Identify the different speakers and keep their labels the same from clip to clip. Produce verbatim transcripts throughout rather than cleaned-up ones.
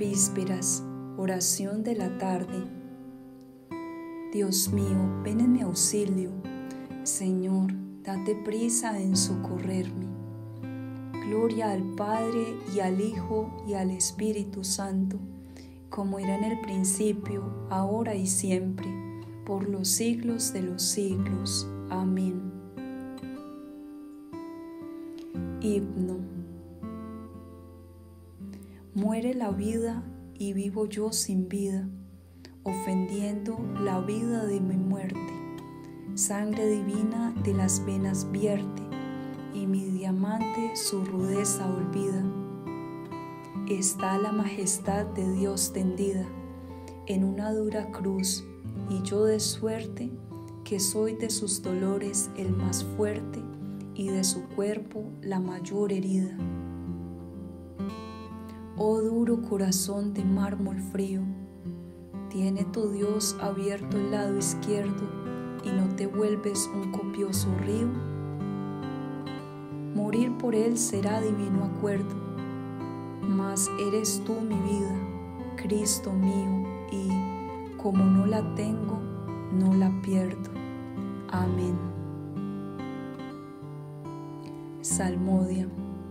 Speaker 1: Vísperas, oración de la tarde. Dios mío, ven en mi auxilio. Señor, date prisa en socorrerme. Gloria al Padre, y al Hijo, y al Espíritu Santo, como era en el principio, ahora y siempre, por los siglos de los siglos. Amén. Himno. Muere la vida y vivo yo sin vida, ofendiendo la vida de mi muerte. Sangre divina de las venas vierte, y mi diamante su rudeza olvida. Está la majestad de Dios tendida en una dura cruz, y yo de suerte que soy de sus dolores el más fuerte, y de su cuerpo la mayor herida. Oh duro corazón de mármol frío, ¿tiene tu Dios abierto el lado izquierdo y no te vuelves un copioso río? Morir por él será divino acuerdo, mas eres tú mi vida, Cristo mío, y como no la tengo, no la pierdo. Amén. Salmodia.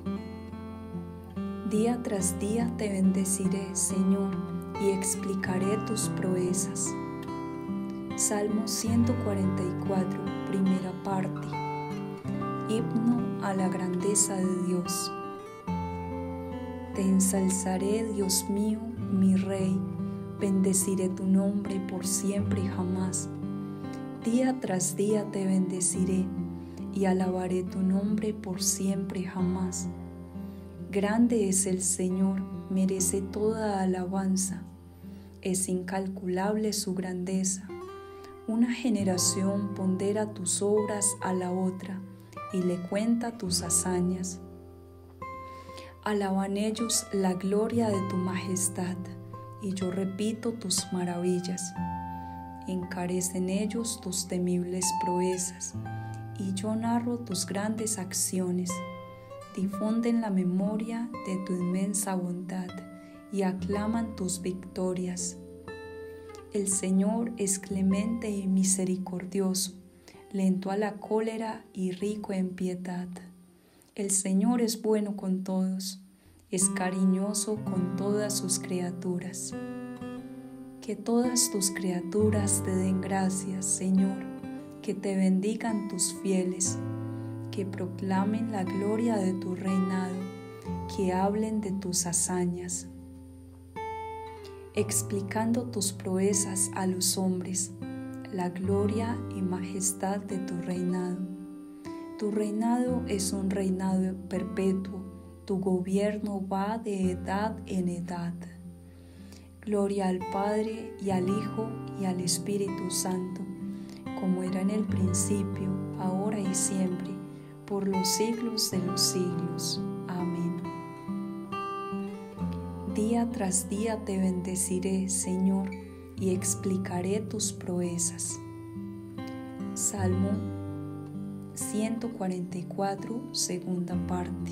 Speaker 1: Día tras día te bendeciré, Señor, y explicaré tus proezas. Salmo ciento cuarenta y cuatro, primera parte. Himno a la grandeza de Dios. Te ensalzaré, Dios mío, mi Rey, bendeciré tu nombre por siempre y jamás. Día tras día te bendeciré, y alabaré tu nombre por siempre y jamás. Grande es el Señor, merece toda alabanza. Es incalculable su grandeza. Una generación pondera tus obras a la otra y le cuenta tus hazañas. Alaban ellos la gloria de tu majestad, y yo repito tus maravillas. Encarecen ellos tus temibles proezas, y yo narro tus grandes acciones. Difunden la memoria de tu inmensa bondad y aclaman tus victorias. El Señor es clemente y misericordioso, lento a la cólera y rico en piedad. El Señor es bueno con todos, es cariñoso con todas sus criaturas. Que todas tus criaturas te den gracias, Señor, que te bendigan tus fieles, que proclamen la gloria de tu reinado, que hablen de tus hazañas, explicando tus proezas a los hombres, la gloria y majestad de tu reinado. Tu reinado es un reinado perpetuo, tu gobierno va de edad en edad. Gloria al Padre, y al Hijo, y al Espíritu Santo, como era en el principio, ahora y siempre, por los siglos de los siglos. Amén. Día tras día te bendeciré, Señor, y explicaré tus proezas. Salmo ciento cuarenta y cuatro, segunda parte.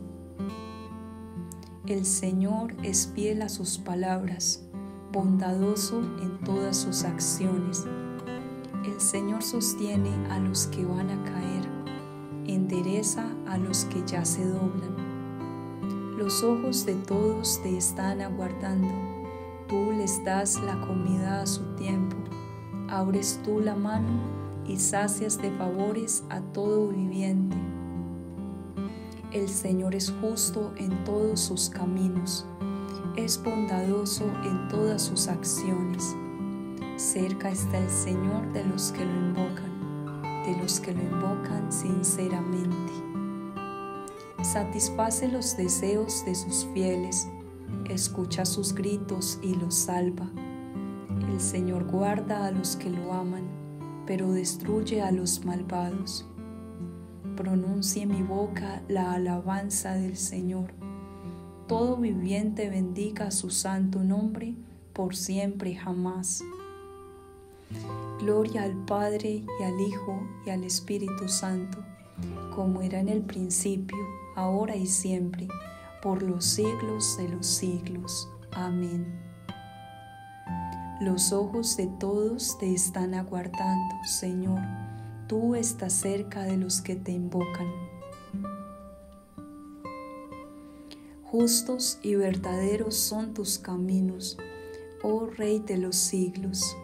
Speaker 1: El Señor es fiel a sus palabras, bondadoso en todas sus acciones. El Señor sostiene a los que van a caer, endereza a los que ya se doblan. Los ojos de todos te están aguardando, tú les das la comida a su tiempo, abres tú la mano y sacias de favores a todo viviente. El Señor es justo en todos sus caminos, es bondadoso en todas sus acciones. Cerca está el Señor de los que lo invocan, de los que lo invocan sinceramente. Satisface los deseos de sus fieles, escucha sus gritos y los salva. El Señor guarda a los que lo aman, pero destruye a los malvados. Pronuncie mi boca la alabanza del Señor. Todo viviente bendiga su santo nombre por siempre y jamás. Gloria al Padre, y al Hijo, y al Espíritu Santo, como era en el principio, ahora y siempre, por los siglos de los siglos. Amén. Los ojos de todos te están aguardando, Señor. Tú estás cerca de los que te invocan. Justos y verdaderos son tus caminos, oh Rey de los siglos.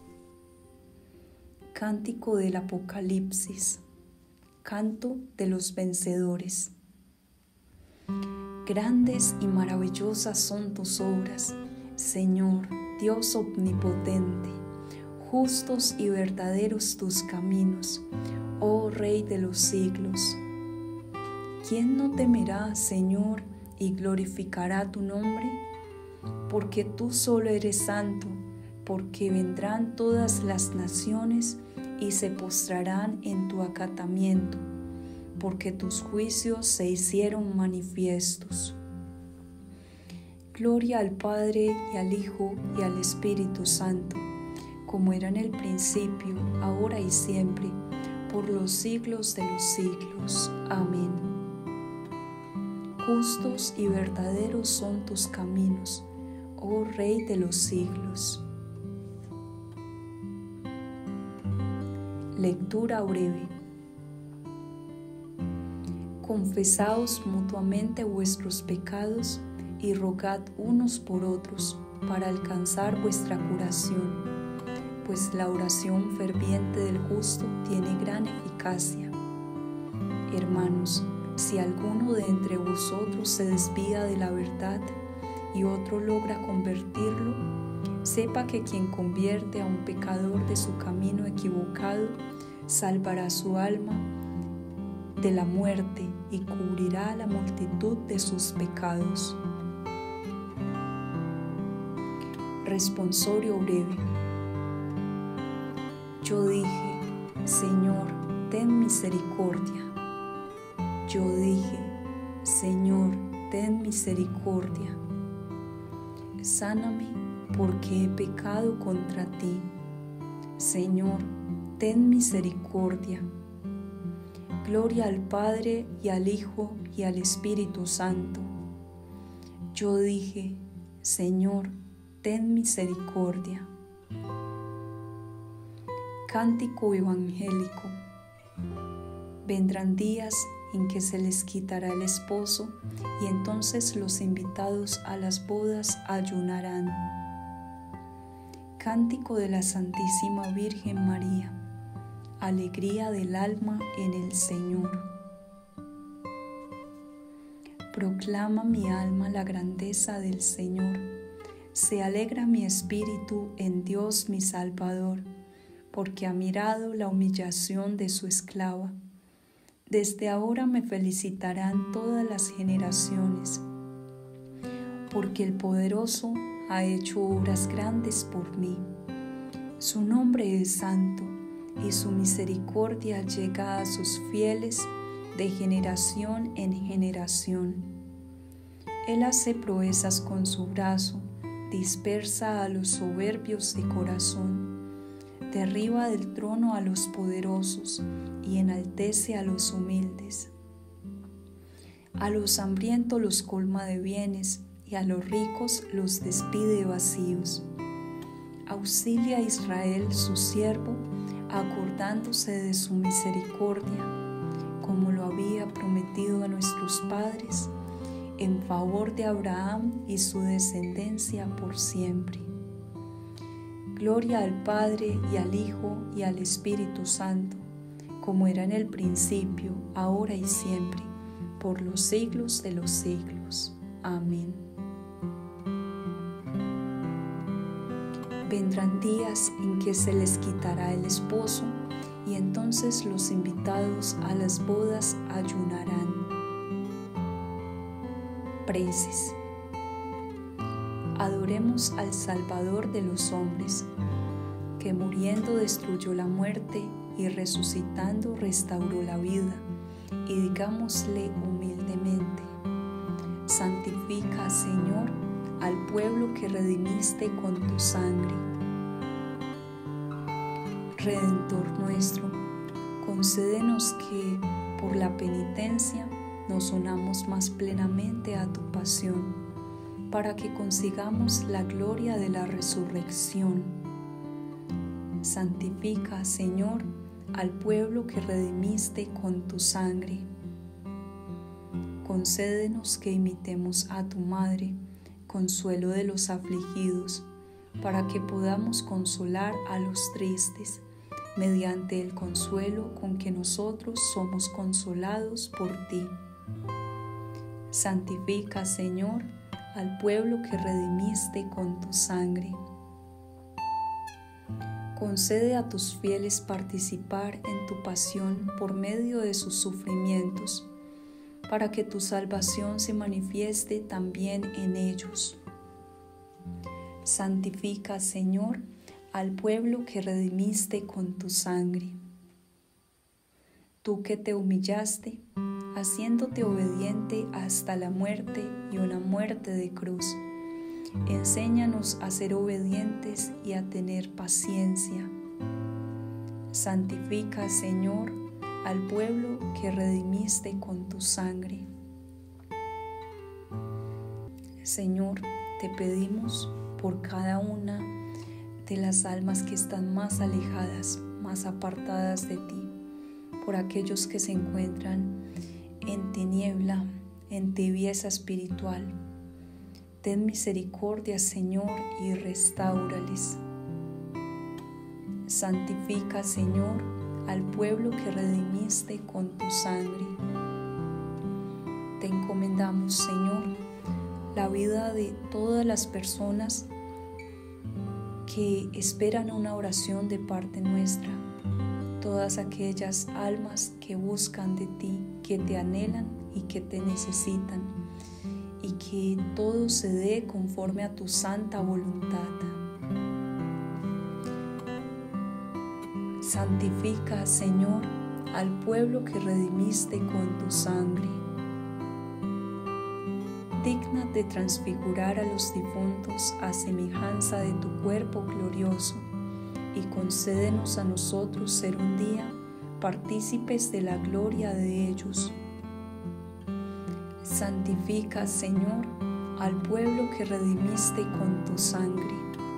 Speaker 1: Cántico del Apocalipsis. Canto de los vencedores. Grandes y maravillosas son tus obras, Señor, Dios omnipotente. Justos y verdaderos tus caminos, oh Rey de los siglos. ¿Quién no temerá, Señor, y glorificará tu nombre? Porque tú solo eres santo, porque vendrán todas las naciones y se postrarán en tu acatamiento, porque tus juicios se hicieron manifiestos. Gloria al Padre y al Hijo y al Espíritu Santo, como era en el principio, ahora y siempre, por los siglos de los siglos. Amén. Justos y verdaderos son tus caminos, oh Rey de los siglos. Lectura breve. Confesaos mutuamente vuestros pecados y rogad unos por otros para alcanzar vuestra curación, pues la oración ferviente del justo tiene gran eficacia. Hermanos, si alguno de entre vosotros se desvía de la verdad y otro logra convertirlo, sepa que quien convierte a un pecador de su camino equivocado salvará su alma de la muerte y cubrirá la multitud de sus pecados. Responsorio breve. Yo dije, Señor, ten misericordia. Yo dije, Señor, ten misericordia. Sáname porque he pecado contra ti. Señor, ten misericordia. Gloria al Padre y al Hijo y al Espíritu Santo. Yo dije, Señor, ten misericordia. Cántico evangélico. Vendrán días en que se les quitará el esposo y entonces los invitados a las bodas ayunarán. Cántico de la Santísima Virgen María. Alegría del alma en el Señor. Proclama mi alma la grandeza del Señor. Se alegra mi espíritu en Dios mi Salvador, porque ha mirado la humillación de su esclava. Desde ahora me felicitarán todas las generaciones, porque el Poderoso ha hecho obras grandes por mí. Su nombre es santo, y su misericordia llega a sus fieles de generación en generación. Él hace proezas con su brazo, dispersa a los soberbios de corazón, derriba del trono a los poderosos y enaltece a los humildes. A los hambrientos los colma de bienes y a los ricos los despide vacíos. Auxilia a Israel su siervo, acordándose de su misericordia, como lo había prometido a nuestros padres, en favor de Abraham y su descendencia por siempre. Gloria al Padre y al Hijo y al Espíritu Santo, como era en el principio, ahora y siempre, por los siglos de los siglos. Amén. Vendrán días en que se les quitará el esposo y entonces los invitados a las bodas ayunarán. Preces. Adoremos al Salvador de los hombres, que muriendo destruyó la muerte y resucitando restauró la vida, y digámosle humildemente: santifica, Señor, al pueblo que redimiste con tu sangre. Redentor nuestro, concédenos que, por la penitencia, nos unamos más plenamente a tu pasión, para que consigamos la gloria de la resurrección. Santifica, Señor, al pueblo que redimiste con tu sangre. Concédenos que imitemos a tu Madre, consuelo de los afligidos, para que podamos consolar a los tristes, mediante el consuelo con que nosotros somos consolados por ti. Santifica, Señor, al pueblo que redimiste con tu sangre. Concede a tus fieles participar en tu pasión por medio de sus sufrimientos, para que tu salvación se manifieste también en ellos. Santifica, Señor, al pueblo que redimiste con tu sangre. Tú que te humillaste, haciéndote obediente hasta la muerte y una muerte de cruz, enséñanos a ser obedientes y a tener paciencia. Santifica, Señor, al pueblo que redimiste con tu sangre. Señor, te pedimos por cada una de las almas que están más alejadas, más apartadas de ti, por aquellos que se encuentran en tiniebla, en tibieza espiritual. Ten misericordia, Señor, y restáurales. Santifica, Señor, al pueblo que redimiste con tu sangre. Te encomendamos, Señor, la vida de todas las personas que esperan una oración de parte nuestra, todas aquellas almas que buscan de ti, que te anhelan y que te necesitan, y que todo se dé conforme a tu santa voluntad. Santifica, Señor, al pueblo que redimiste con tu sangre. Dígnate transfigurar a los difuntos a semejanza de tu cuerpo glorioso, y concédenos a nosotros ser un día partícipes de la gloria de ellos. Santifica, Señor, al pueblo que redimiste con tu sangre.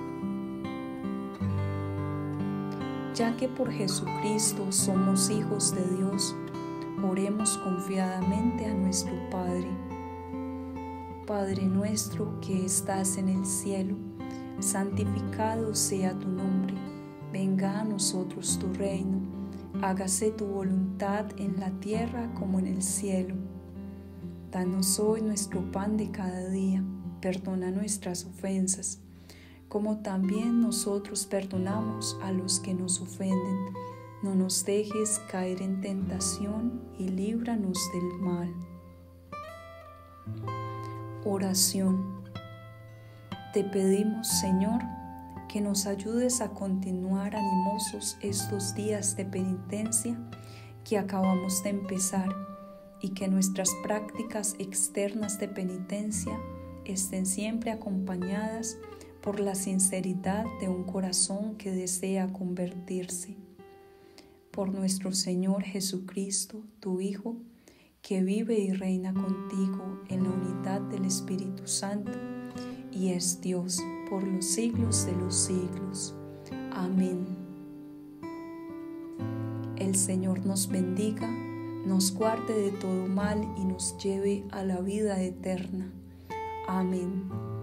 Speaker 1: Ya que por Jesucristo somos hijos de Dios, oremos confiadamente a nuestro Padre. Padre nuestro que estás en el cielo, santificado sea tu nombre. Venga a nosotros tu reino. Hágase tu voluntad en la tierra como en el cielo. Danos hoy nuestro pan de cada día. Perdona nuestras ofensas, como también nosotros perdonamos a los que nos ofenden. No nos dejes caer en tentación y líbranos del mal. Oración. Te pedimos, Señor, que nos ayudes a continuar animosos estos días de penitencia que acabamos de empezar, y que nuestras prácticas externas de penitencia estén siempre acompañadas por la sinceridad de un corazón que desea convertirse. Por nuestro Señor Jesucristo, tu Hijo, que vive y reina contigo en la unidad del Espíritu Santo, y es Dios por los siglos de los siglos. Amén. El Señor nos bendiga, nos guarde de todo mal y nos lleve a la vida eterna. Amén.